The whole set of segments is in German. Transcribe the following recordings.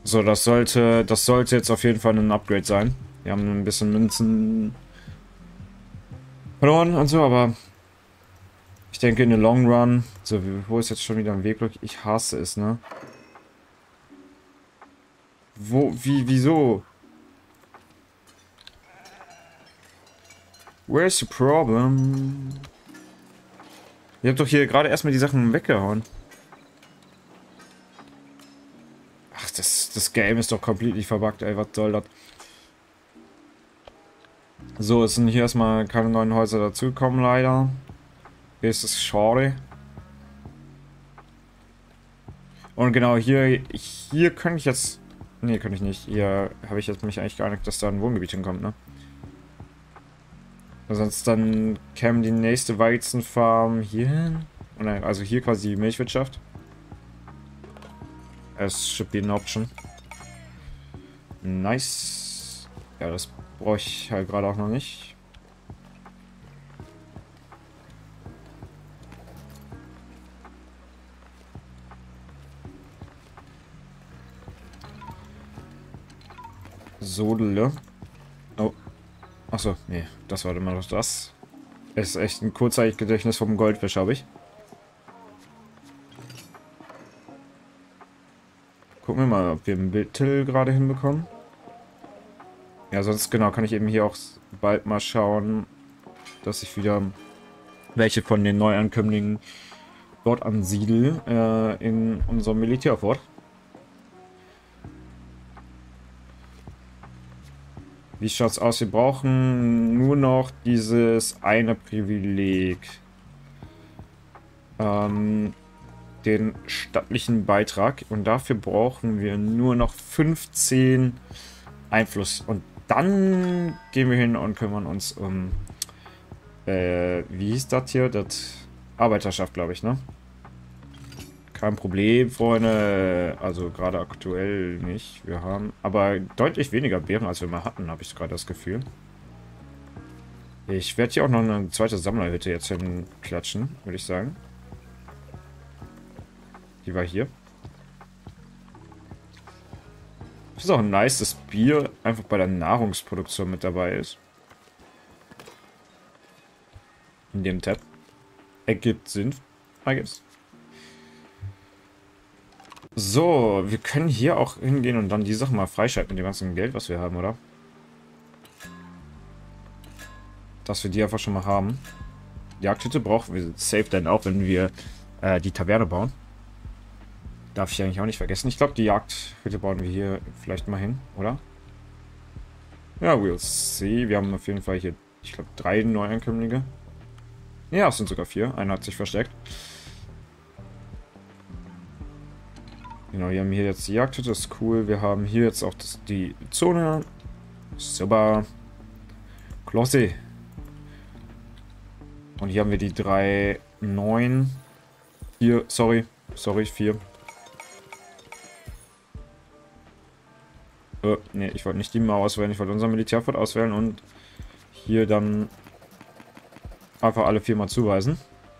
So, das sollte jetzt auf jeden Fall ein Upgrade sein. Wir haben ein bisschen Münzen verloren und so, aber ich denke in the long run. So, wo ist jetzt schon wieder ein Wegblock? Ich hasse es, ne? Wieso? Where's the problem? Ihr habt doch hier gerade erstmal die Sachen weggehauen. Ach, das Game ist doch komplett verbuggt, ey, was soll das? So, es sind hier erstmal keine neuen Häuser dazugekommen, leider. Hier ist es schade. Und genau, hier könnte ich jetzt... Nee, kann ich nicht. Hier habe ich jetzt mich eigentlich gar nicht, dass da ein Wohngebiet hinkommt, ne? Sonst dann käme die nächste Weizenfarm hier hin. Also hier quasi die Milchwirtschaft. Es should be an option. Nice. Ja, das brauche ich halt gerade auch noch nicht. Sodele. Oh. Achso, nee, das war immer noch das. Es ist echt ein Kurzzeitgedächtnis vom Goldfisch, habe ich. Gucken wir mal, ob wir ein Bildtill gerade hinbekommen. Ja, sonst genau, kann ich eben hier auch bald mal schauen, dass ich wieder welche von den Neuankömmlingen dort ansiedel in unserem Militärfort. Wie schaut's aus? Wir brauchen nur noch dieses eine Privileg. Den stattlichen Beitrag. Und dafür brauchen wir nur noch 15 Einfluss. Und dann gehen wir hin und kümmern uns um... wie hieß das hier? Das Arbeiterschaft, glaube ich, ne? Kein Problem, Freunde. Also gerade aktuell nicht. Wir haben aber deutlich weniger Beeren, als wir mal hatten, habe ich gerade das Gefühl. Ich werde hier auch noch eine zweite Sammlerhütte jetzt hinklatschen, würde ich sagen. Die war hier. Das ist auch nice, dass Bier einfach bei der Nahrungsproduktion mit dabei ist. In dem Tab. Ergibt Sinn, I guess. So, wir können hier auch hingehen und dann die Sachen mal freischalten mit dem ganzen Geld, was wir haben, oder? Dass wir die einfach schon mal haben. Die Jagdhütte brauchen wir safe dann auch, wenn wir die Taverne bauen. Darf ich eigentlich auch nicht vergessen. Ich glaube, die Jagdhütte bauen wir hier vielleicht mal hin, oder? Ja, we'll see. Wir haben auf jeden Fall hier, ich glaube, 3 Neuankömmlinge. Ja, es sind sogar 4. Einer hat sich versteckt. Genau, wir haben hier jetzt die Jagdhütte, das ist cool. Wir haben hier jetzt auch die Zone. Super. Klasse. Und hier haben wir die 3, 9. 4, sorry, 4. Ne, ich wollte nicht die mal auswählen, ich wollte unser Militärfort auswählen und hier dann einfach alle 4 mal zuweisen.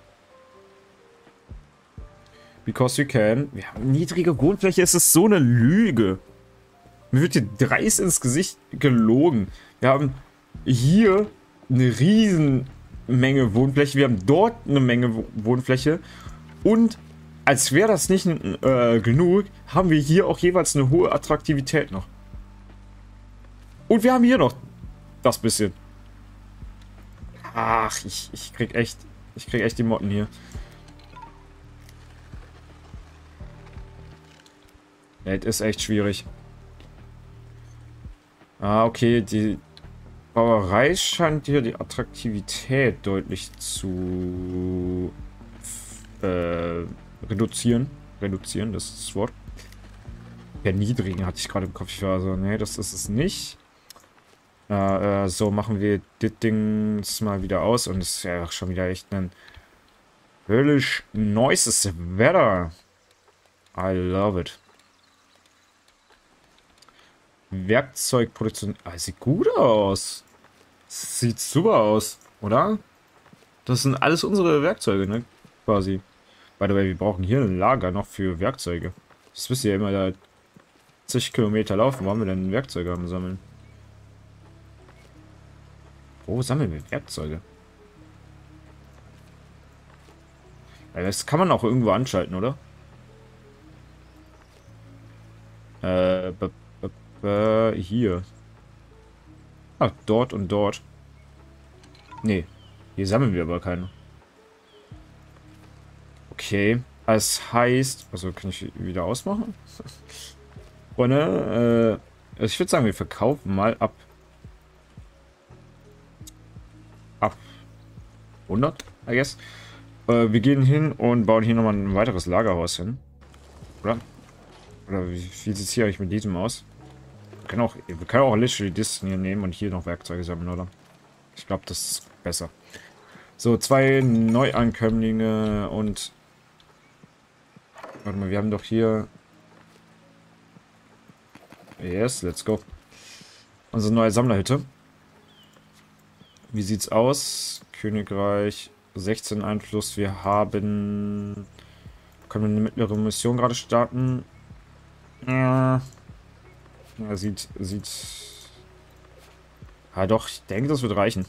Because we can. Wir haben niedrige Wohnfläche, es ist so eine Lüge. Mir wird hier dreist ins Gesicht gelogen. Wir haben hier eine riesen Menge Wohnfläche, wir haben dort eine Menge Wohnfläche und als wäre das nicht genug, haben wir hier auch jeweils eine hohe Attraktivität noch. Und wir haben hier noch das bisschen. Ach, ich krieg echt die Motten hier. Ja, das ist echt schwierig. Ah, okay, die Brauerei scheint hier die Attraktivität deutlich zu reduzieren. Reduzieren, das ist das Wort. Erniedrigen hatte ich gerade im Kopf. Ich war so, nee, das ist es nicht. So machen wir das Ding mal wieder aus. Und es ist ja auch schon wieder echt ein höllisch nices Wetter. I love it. Werkzeugproduktion. Ah, sieht gut aus. Sieht super aus, oder? Das sind alles unsere Werkzeuge, ne? Quasi. By the way, wir brauchen hier ein Lager noch für Werkzeuge. Das wisst ihr ja immer, da zig Kilometer laufen. Wo haben wir denn Werkzeuge am Sammeln? Wo sammeln wir Werkzeuge? Ja, das kann man auch irgendwo anschalten, oder? Hier. Ah, dort und dort. Nee, hier sammeln wir aber keine. Okay, das heißt... Also kann ich wieder ausmachen? Freunde, also ich würde sagen, wir verkaufen mal ab 100, I guess. Wir gehen hin und bauen hier nochmal ein weiteres Lagerhaus hin. Oder? Oder wie sieht es hier eigentlich mit diesem aus? Wir können auch literally das hier nehmen und hier noch Werkzeuge sammeln, oder? Ich glaube, das ist besser. So, 2 Neuankömmlinge und... Warte mal, wir haben doch hier... Yes, let's go. Unsere neue Sammlerhütte. Wie sieht's aus? Königreich, 16 Einfluss. Wir haben... Können wir eine mittlere Mission gerade starten? Ja, sieht... Ja doch, ich denke, das wird reichen.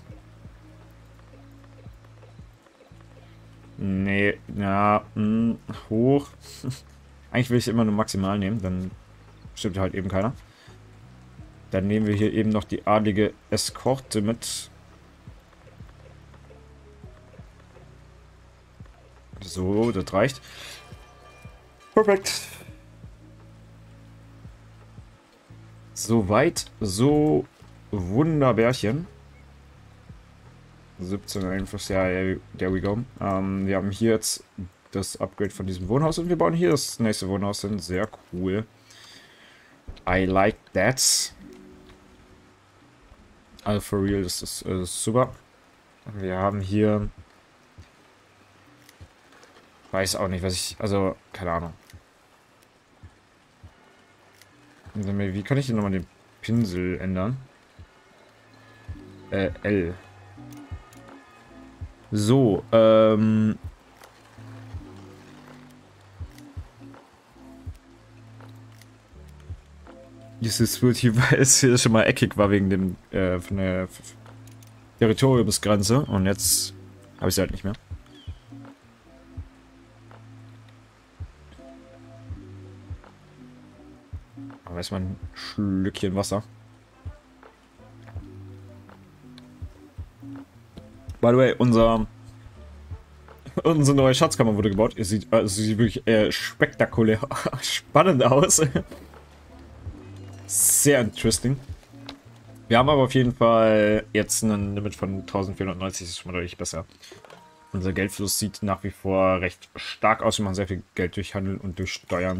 Nee, ja, hoch. Eigentlich will ich immer nur maximal nehmen, dann stimmt halt eben keiner. Dann nehmen wir hier eben noch die adlige Eskorte mit. So, das reicht. Perfekt. Soweit, so wunderbärchen. 17 Einfluss, ja, there we go. Wir haben hier jetzt das Upgrade von diesem Wohnhaus und wir bauen hier das nächste Wohnhaus hin. Sehr cool. I like that. Also for real, das ist super. Wir haben hier... Weiß auch nicht, was ich... Also, keine Ahnung. Wie kann ich denn nochmal den Pinsel ändern? L. So, dieses wird hier, weil es hier schon mal eckig war wegen dem, von der Territoriumsgrenze. Und jetzt habe ich sie halt nicht mehr. Aber erstmal ein Schlückchen Wasser. By the way, unsere neue Schatzkammer wurde gebaut. Es sieht wirklich spektakulär spannend aus. Sehr interesting. Wir haben aber auf jeden Fall jetzt ein Limit von 1490, das ist schon mal deutlich besser. Unser Geldfluss sieht nach wie vor recht stark aus. Wir machen sehr viel Geld durch Handel und durch Steuern.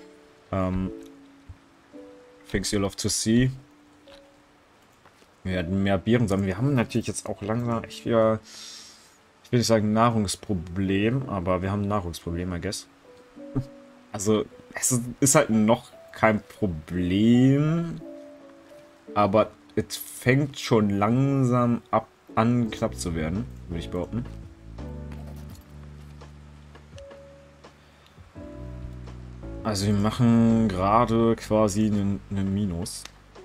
Things you love to see. Wir werden mehr Beeren sammeln. Wir haben natürlich jetzt auch langsam echt wieder, ich will nicht sagen Nahrungsproblem, aber wir haben ein Nahrungsproblem, I guess. Also, es ist halt noch kein Problem, aber es fängt schon langsam an knapp zu werden, würde ich behaupten. Also wir machen gerade quasi einen Minus.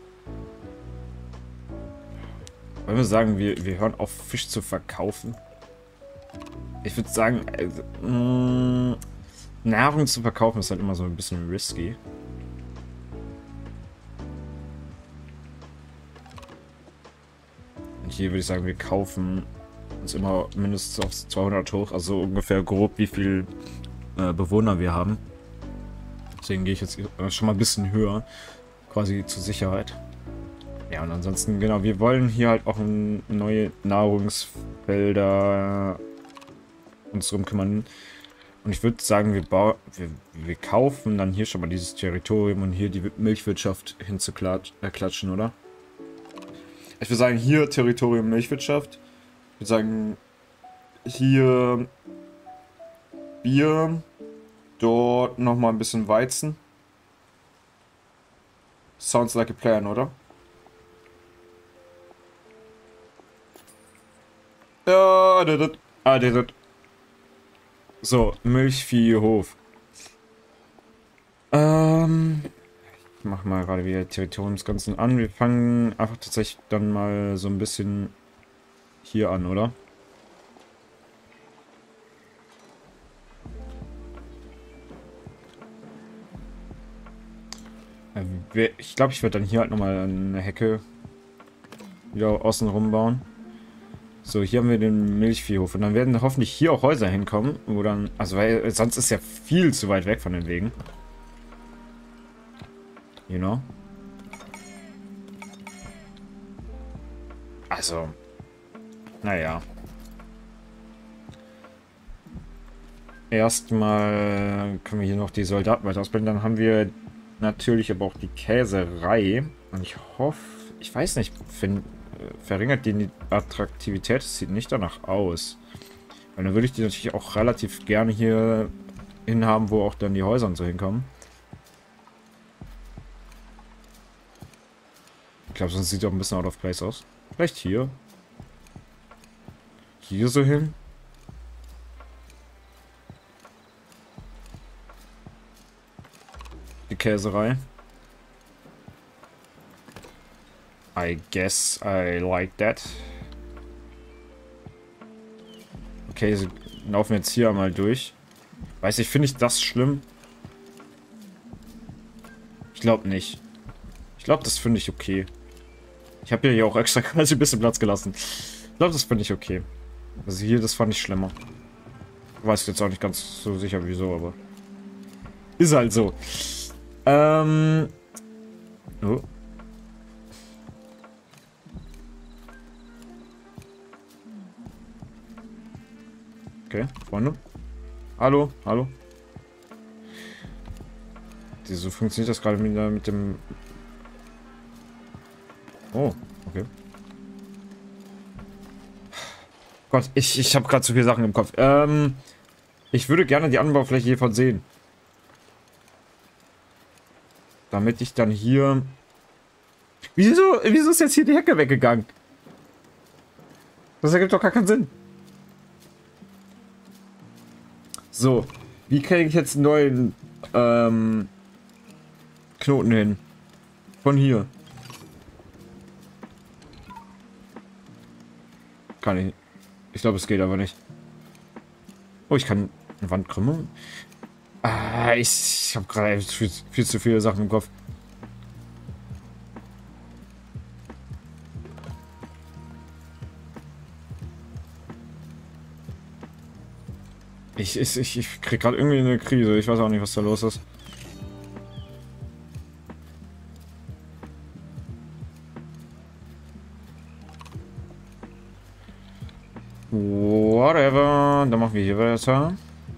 Wollen wir sagen, wir hören auf, Fisch zu verkaufen? Ich würde sagen, Nahrung zu verkaufen ist halt immer so ein bisschen risky. Und hier würde ich sagen, wir kaufen uns immer mindestens auf 200 hoch, also ungefähr grob, wie viel Bewohner wir haben. Deswegen gehe ich jetzt schon mal ein bisschen höher, quasi zur Sicherheit. Ja, und ansonsten, genau, wir wollen hier halt auch neue Nahrungsfelder uns drum kümmern. Und ich würde sagen, wir kaufen dann hier schon mal dieses Territorium und hier die Milchwirtschaft hinzuklatschen, oder? Ich würde sagen, hier Territorium Milchwirtschaft. Ich würde sagen, hier Bier, dort nochmal ein bisschen Weizen. Sounds like a plan, oder? Ja, did it. So, Milchviehhof. Ich mache mal gerade wieder Territoriumsgrenzen an. Wir fangen einfach tatsächlich dann mal so ein bisschen hier an, oder? Ich glaube, ich werde dann hier halt nochmal eine Hecke wieder außen rum bauen. So, hier haben wir den Milchviehhof. Und dann werden hoffentlich hier auch Häuser hinkommen. Wo dann, also, weil sonst ist ja viel zu weit weg von den Wegen. You know? Also, naja. Erstmal können wir hier noch die Soldaten weiter ausbilden. Dann haben wir natürlich aber auch die Käserei. Und ich hoffe, ich weiß nicht, verringert die Attraktivität? Das sieht nicht danach aus. Weil dann würde ich die natürlich auch relativ gerne hier hinhaben, wo auch dann die Häuser und so hinkommen. Ich glaube, sonst sieht es auch ein bisschen out of place aus. Vielleicht hier. Hier so hin. Die Käserei. I guess I like that. Okay, sie laufen jetzt hier einmal durch. Weiß ich, finde ich das schlimm? Ich glaube nicht. Ich glaube, das finde ich okay. Ich habe hier auch extra quasi ein bisschen Platz gelassen. Ich glaube, das finde ich okay. Also hier, das fand ich schlimmer. Weiß jetzt auch nicht ganz so sicher, wieso, aber... Ist halt so. Oh. Okay, Freunde. Hallo, hallo. So funktioniert das gerade mit dem... Oh, okay. Gott, ich habe gerade zu viele Sachen im Kopf. Ich würde gerne die Anbaufläche hiervon sehen. Damit ich dann hier... Wieso ist jetzt hier die Hecke weggegangen? Das ergibt doch gar keinen Sinn. So, wie kriege ich jetzt einen neuen Knoten hin? Von hier. Kann ich. Ich glaube, es geht aber nicht. Oh, ich kann eine Wand krümmen. Ah, ich habe gerade viel zu viele Sachen im Kopf. Ich krieg gerade irgendwie eine Krise. Ich weiß auch nicht, was da los ist. Whatever. Dann machen wir hier weiter.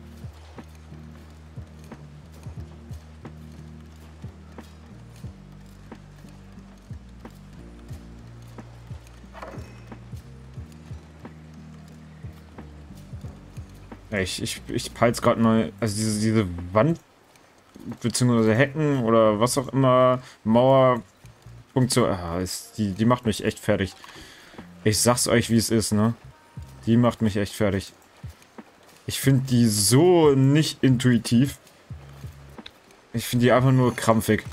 Ja, ich peil's gerade mal. Also diese Wand, beziehungsweise Hecken oder was auch immer, Mauerfunktion. Die macht mich echt fertig. Ich sag's euch, wie es ist, ne? Die macht mich echt fertig. Ich finde die so nicht intuitiv. Ich finde die einfach nur krampfig.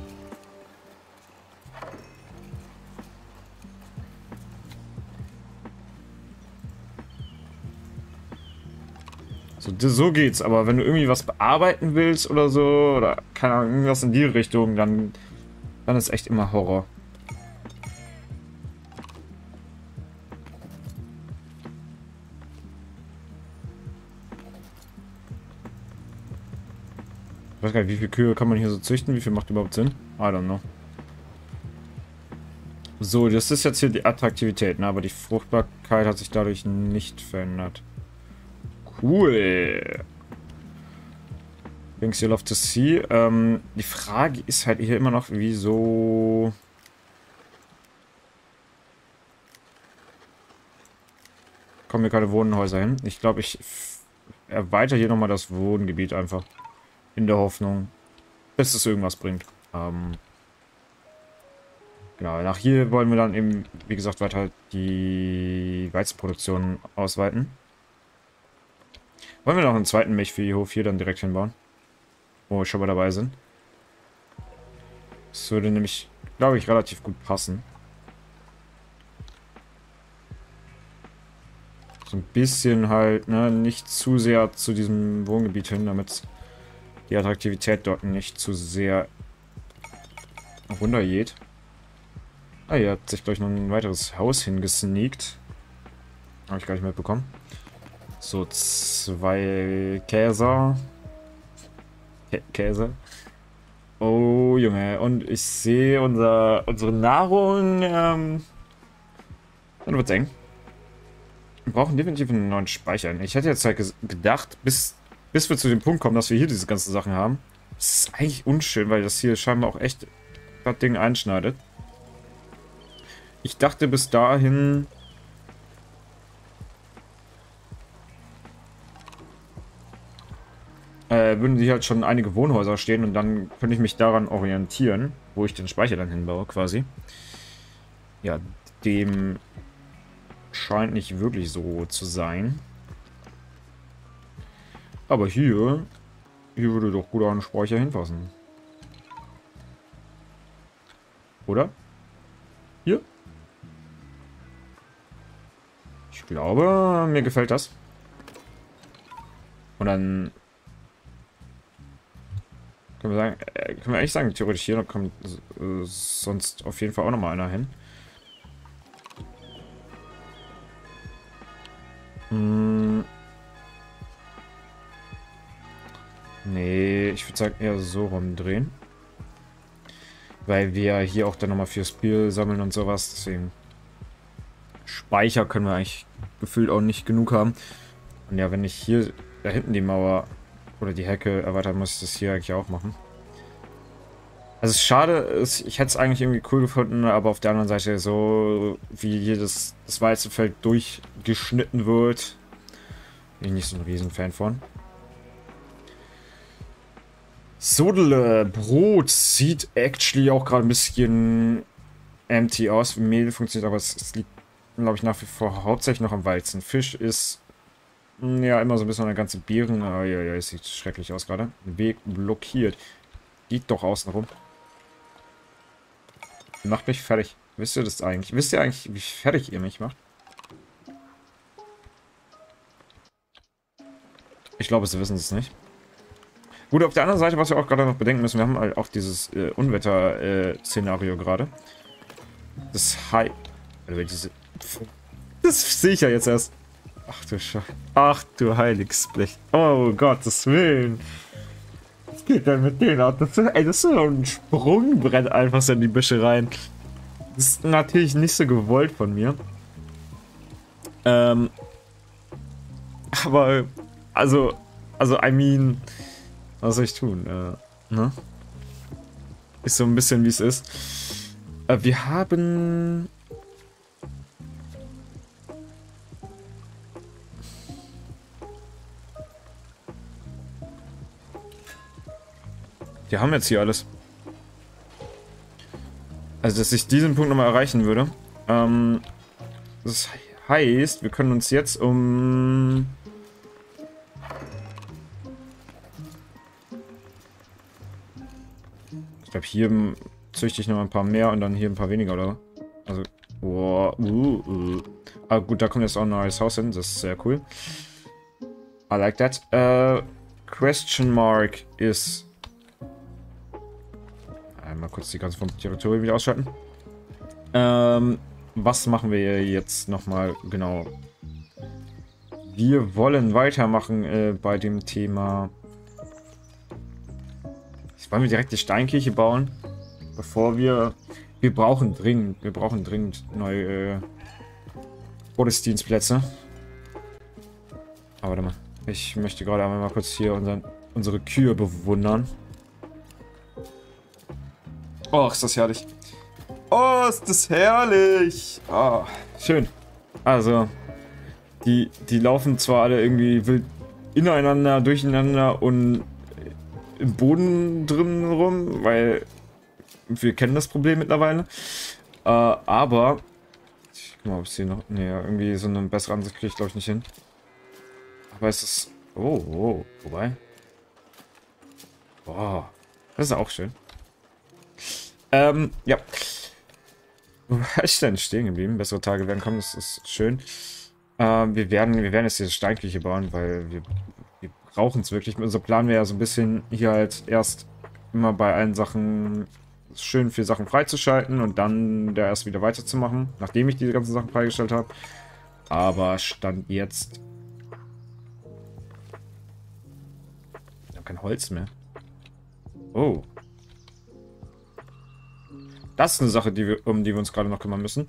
So geht's, aber wenn du irgendwie was bearbeiten willst oder so, oder keine Ahnung, irgendwas in die Richtung, dann ist echt immer Horror. Ich weiß gar nicht, wie viele Kühe kann man hier so züchten? Wie viel macht überhaupt Sinn? I don't know. So, das ist jetzt hier die Attraktivität, ne? Aber die Fruchtbarkeit hat sich dadurch nicht verändert. Cool. Things you love to see. Die Frage ist halt hier immer noch, wieso... kommen hier keine Wohnhäuser hin? Ich glaube, ich erweitere hier nochmal das Wohngebiet einfach. In der Hoffnung, dass es irgendwas bringt. Genau, nach hier wollen wir dann eben, wie gesagt, weiter die Weizenproduktion ausweiten. Wollen wir noch einen zweiten Milchviehhof hier dann direkt hinbauen? Wo wir schon mal dabei sind. Das würde nämlich, glaube ich, relativ gut passen. So ein bisschen halt, ne, nicht zu sehr zu diesem Wohngebiet hin, damit die Attraktivität dort nicht zu sehr runtergeht. Ah, hier hat sich gleich noch ein weiteres Haus hingesneakt. Habe ich gar nicht mitbekommen. So, 2 Käser. Käse. Oh, Junge. Und ich sehe unsere Nahrung. Dann wird's eng. Wir brauchen definitiv einen neuen Speicher. Ich hätte jetzt halt gedacht, bis wir zu dem Punkt kommen, dass wir hier diese ganzen Sachen haben. Das ist eigentlich unschön, weil das hier scheinbar auch echt das Ding einschneidet. Ich dachte bis dahin... würden die halt schon einige Wohnhäuser stehen und dann könnte ich mich daran orientieren, wo ich den Speicher dann hinbaue, quasi. Ja, dem scheint nicht wirklich so zu sein. Aber hier würde doch gut ein Speicher hinpassen. Oder? Hier? Ich glaube, mir gefällt das. Und dann können wir sagen, können wir eigentlich sagen, theoretisch hier, da kommt sonst auf jeden Fall auch nochmal einer hin. Nee, ich würde sagen eher so rumdrehen. Weil wir hier auch dann nochmal fürs Spiel sammeln und sowas. Deswegen Speicher können wir eigentlich gefühlt auch nicht genug haben. Und ja, wenn ich hier da hinten die Mauer oder die Hecke erweitern muss, ich das hier eigentlich auch machen. Also es ist schade, ich hätte es eigentlich irgendwie cool gefunden, aber auf der anderen Seite so, wie hier das Weizenfeld durchgeschnitten wird, bin ich nicht so ein Riesenfan von. Sodele, Brot sieht actually auch gerade ein bisschen empty aus. Mehl funktioniert, aber es liegt, glaube ich, nach wie vor hauptsächlich noch am Weizen. Fisch ist ja immer so ein bisschen eine ganze Beeren. Oh, ja, es sieht schrecklich aus gerade. Weg blockiert. Geht doch außen rum. Macht mich fertig. Wisst ihr das eigentlich? Wisst ihr eigentlich, wie fertig ihr mich macht? Ich glaube, sie wissen es nicht. Gut, auf der anderen Seite, was wir auch gerade noch bedenken müssen, wir haben halt auch dieses Unwetter-Szenario gerade. Das das sehe ich ja jetzt erst. Ach du Scheiße. Ach du Heiligsblech. Oh Gottes Willen. Was geht denn mit denen ab? Das ist so ein Sprungbrett einfach so in die Büsche rein. Das ist natürlich nicht so gewollt von mir. Aber, also, I mean, was soll ich tun? Ne? Ist so ein bisschen wie es ist. Wir haben... Wir haben jetzt hier alles. Also, dass ich diesen Punkt nochmal erreichen würde. Das heißt, wir können uns jetzt um... Ich glaube, hier züchte ich noch ein paar mehr und dann hier ein paar weniger, oder? Also, oh, Ah, gut, da kommt jetzt auch ein neues Haus hin. Das ist sehr cool. I like that. Question mark ist... Einmal kurz die ganze Territorium wieder ausschalten. Was machen wir jetzt nochmal genau? Wir wollen weitermachen bei dem Thema... Wollen wir direkt die Steinkirche bauen? Bevor wir... Wir brauchen dringend neue Gottesdienstplätze. Aber warte mal. Ich möchte gerade einmal mal kurz hier unsere Kühe bewundern. Oh, ist das herrlich. Oh, ist das herrlich. Oh, schön. Also, die laufen zwar alle irgendwie wild ineinander, durcheinander und im Boden drin rum, weil wir kennen das Problem mittlerweile. Aber ich guck mal, ob es hier noch... Ne, irgendwie so eine bessere Ansicht kriege ich, glaube ich, nicht hin. Aber es ist... Oh, wobei... Boah, das ist auch schön. Ja. Wo war ich denn stehen geblieben? Bessere Tage werden kommen, das ist schön. Wir werden jetzt diese Steinküche bauen, weil wir brauchen es wirklich. Unser Plan wäre ja so ein bisschen hier halt erst immer bei allen Sachen schön viele Sachen freizuschalten und dann da erst wieder weiterzumachen, nachdem ich diese ganzen Sachen freigestellt habe. Aber Stand jetzt... Ich habe kein Holz mehr. Oh. Das ist eine Sache, um die wir uns gerade noch kümmern müssen.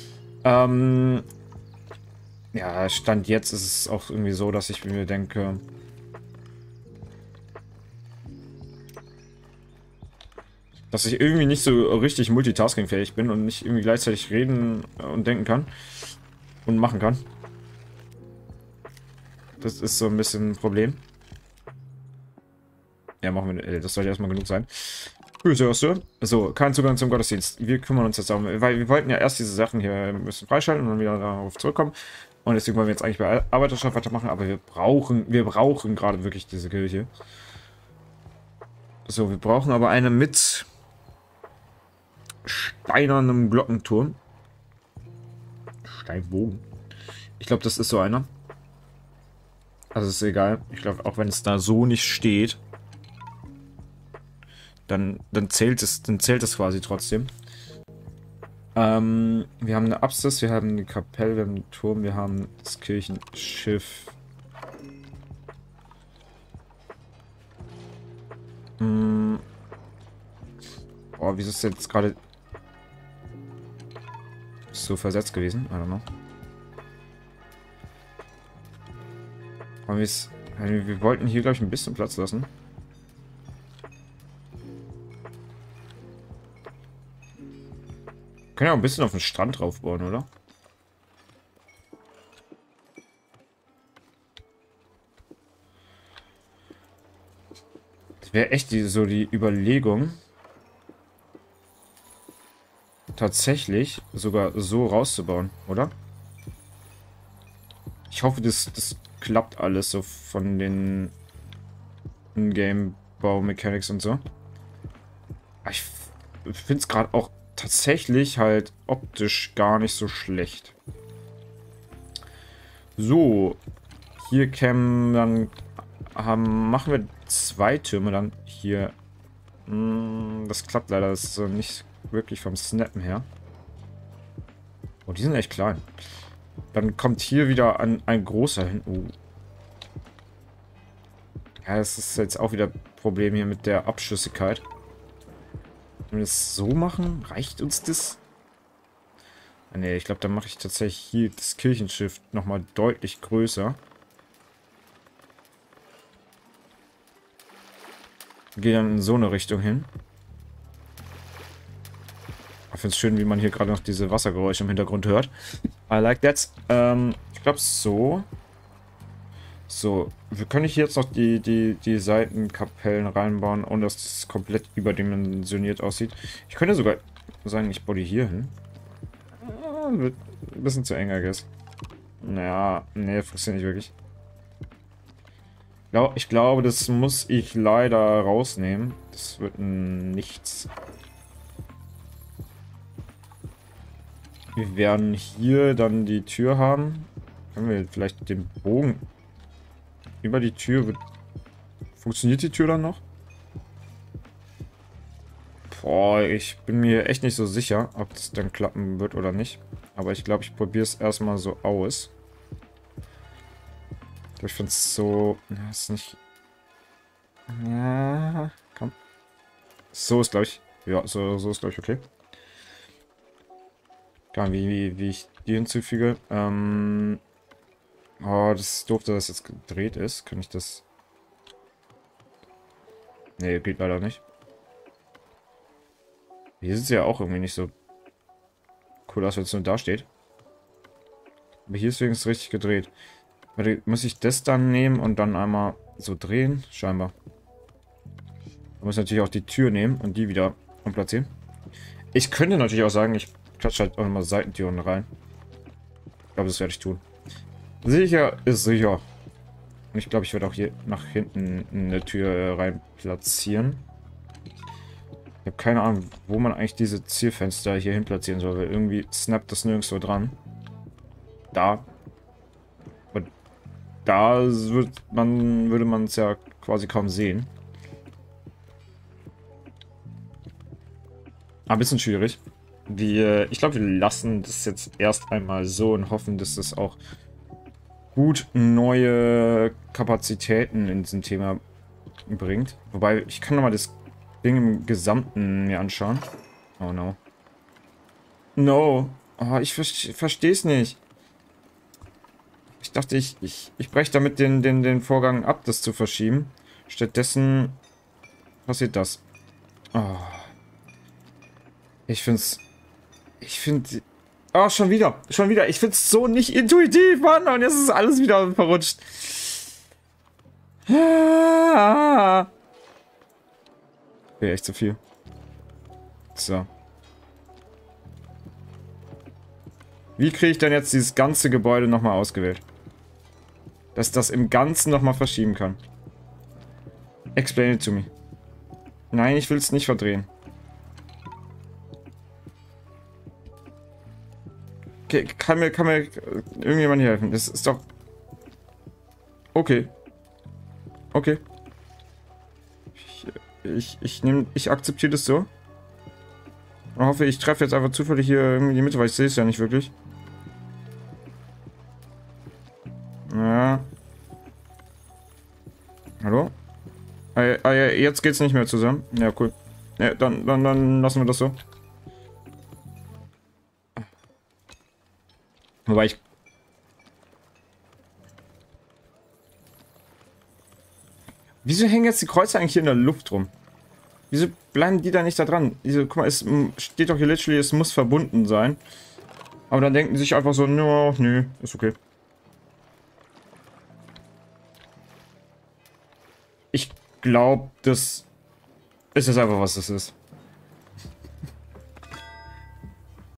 Ja, Stand jetzt ist es auch irgendwie so, dass ich mir denke... dass ich irgendwie nicht so richtig multitaskingfähig bin und nicht irgendwie gleichzeitig reden und denken kann. Und machen kann. Das ist so ein bisschen ein Problem. Ja, machen wir... Das sollte erstmal genug sein. Grüße, hörst du? So, kein Zugang zum Gottesdienst. Wir kümmern uns jetzt darum, weil wir wollten ja erst diese Sachen hier ein bisschen freischalten und dann wieder darauf zurückkommen. Und deswegen wollen wir jetzt eigentlich bei Arbeiterschaft weitermachen, aber wir brauchen gerade wirklich diese Kirche. So, wir brauchen aber eine mit steinernem Glockenturm. Steinbogen. Ich glaube, das ist so einer. Also ist egal. Ich glaube, auch wenn es da so nicht steht, dann zählt es quasi trotzdem. Wir haben eine Apsis, wir haben eine Kapelle, wir haben einen Turm, wir haben das Kirchenschiff. Oh, wieso ist das jetzt gerade so versetzt gewesen? I don't know. Aber wir wollten hier, glaube ich, ein bisschen Platz lassen. Wir können ja auch ein bisschen auf den Strand draufbauen, oder? Das wäre echt so die Überlegung, tatsächlich sogar so rauszubauen, oder? Ich hoffe, das klappt alles so von den In-Game-Bau-Mechanics und so. Aber ich finde es gerade auch tatsächlich halt optisch gar nicht so schlecht. So, hier kämen dann... machen wir 2 Türme dann hier. Das klappt leider, das ist so nicht wirklich vom Snappen her. Oh, die sind echt klein. Dann kommt hier wieder ein großer hin. Ja, das ist jetzt auch wieder ein Problem hier mit der Abschüssigkeit. Wenn wir das so machen, reicht uns das? Ne, ich glaube, dann mache ich tatsächlich hier das Kirchenschiff nochmal deutlich größer. Gehe dann in so eine Richtung hin. Ich finde es schön, wie man hier gerade noch diese Wassergeräusche im Hintergrund hört. I like that. Ich glaube so. So, wir können hier jetzt noch die Seitenkapellen reinbauen, ohne dass das komplett überdimensioniert aussieht. Ich könnte sogar sagen, ich baue die hier hin. Wird ein bisschen zu eng, I guess. Naja, nee, funktioniert nicht wirklich. Ich glaube, das muss ich leider rausnehmen. Das wird nichts. Wir werden hier dann die Tür haben. Können wir vielleicht den Bogen über die Tür... Funktioniert die Tür dann noch? Boah, ich bin mir echt nicht so sicher, ob das dann klappen wird oder nicht. Aber ich glaube, ich probiere es erstmal so aus. Ich finde es so... Ja, ist nicht... Ja, komm. So ist, glaube ich... Ja, so ist, glaube ich, okay. Klar, wie ich die hinzufüge. Oh, das ist doof, dass das jetzt gedreht ist. Kann ich das... Nee, geht leider nicht. Hier sieht es ja auch irgendwie nicht so cool aus, wenn es nur da steht. Aber hier ist wenigstens richtig gedreht. Warte, muss ich das dann nehmen und dann einmal so drehen? Scheinbar. Ich muss natürlich auch die Tür nehmen und die wieder umplatzieren. Ich könnte natürlich auch sagen, ich klatsche halt auch nochmal Seitentüren rein. Ich glaube, das werde ich tun. Sicher ist sicher. Und ich glaube, ich werde auch hier nach hinten eine Tür rein platzieren. Ich habe keine Ahnung, wo man eigentlich diese Zielfenster hier hin platzieren soll, weil irgendwie snappt das nirgendwo dran. Da. Und da würde man es ja quasi kaum sehen. Aber ein bisschen schwierig. Ich glaube, wir lassen das jetzt erst einmal so und hoffen, dass das auch gut neue Kapazitäten in diesem Thema bringt. Wobei, ich kann nochmal das Ding im Gesamten mir anschauen. Oh no. No. Oh, ich verstehe es nicht. Ich dachte, ich breche damit den Vorgang ab, das zu verschieben. Stattdessen passiert das. Oh. Ich finde... Oh, schon wieder. Schon wieder. Ich finde es so nicht intuitiv, Mann. Und jetzt ist alles wieder verrutscht. Ah. Okay, echt zu viel. So. Wie kriege ich denn jetzt dieses ganze Gebäude nochmal ausgewählt? Dass das im Ganzen nochmal verschieben kann. Explain it to me. Nein, ich will es nicht verdrehen. Okay, kann mir irgendjemand hier helfen? Das ist doch... Okay. Okay. Ich akzeptiere das so. Und hoffe, ich treffe jetzt einfach zufällig hier irgendwie die Mitte, weil ich sehe es ja nicht wirklich. Ja. Hallo? Ja, jetzt geht's nicht mehr zusammen. Ja, cool. Ja, dann lassen wir das so. Wobei ich... Wieso hängen jetzt die Kreuze eigentlich hier in der Luft rum? Wieso bleiben die da nicht da dran? Guck mal, es steht doch hier literally, es muss verbunden sein. Aber dann denken sie sich einfach so, no, nö, ist okay. Ich glaube, das ist jetzt einfach, was das ist.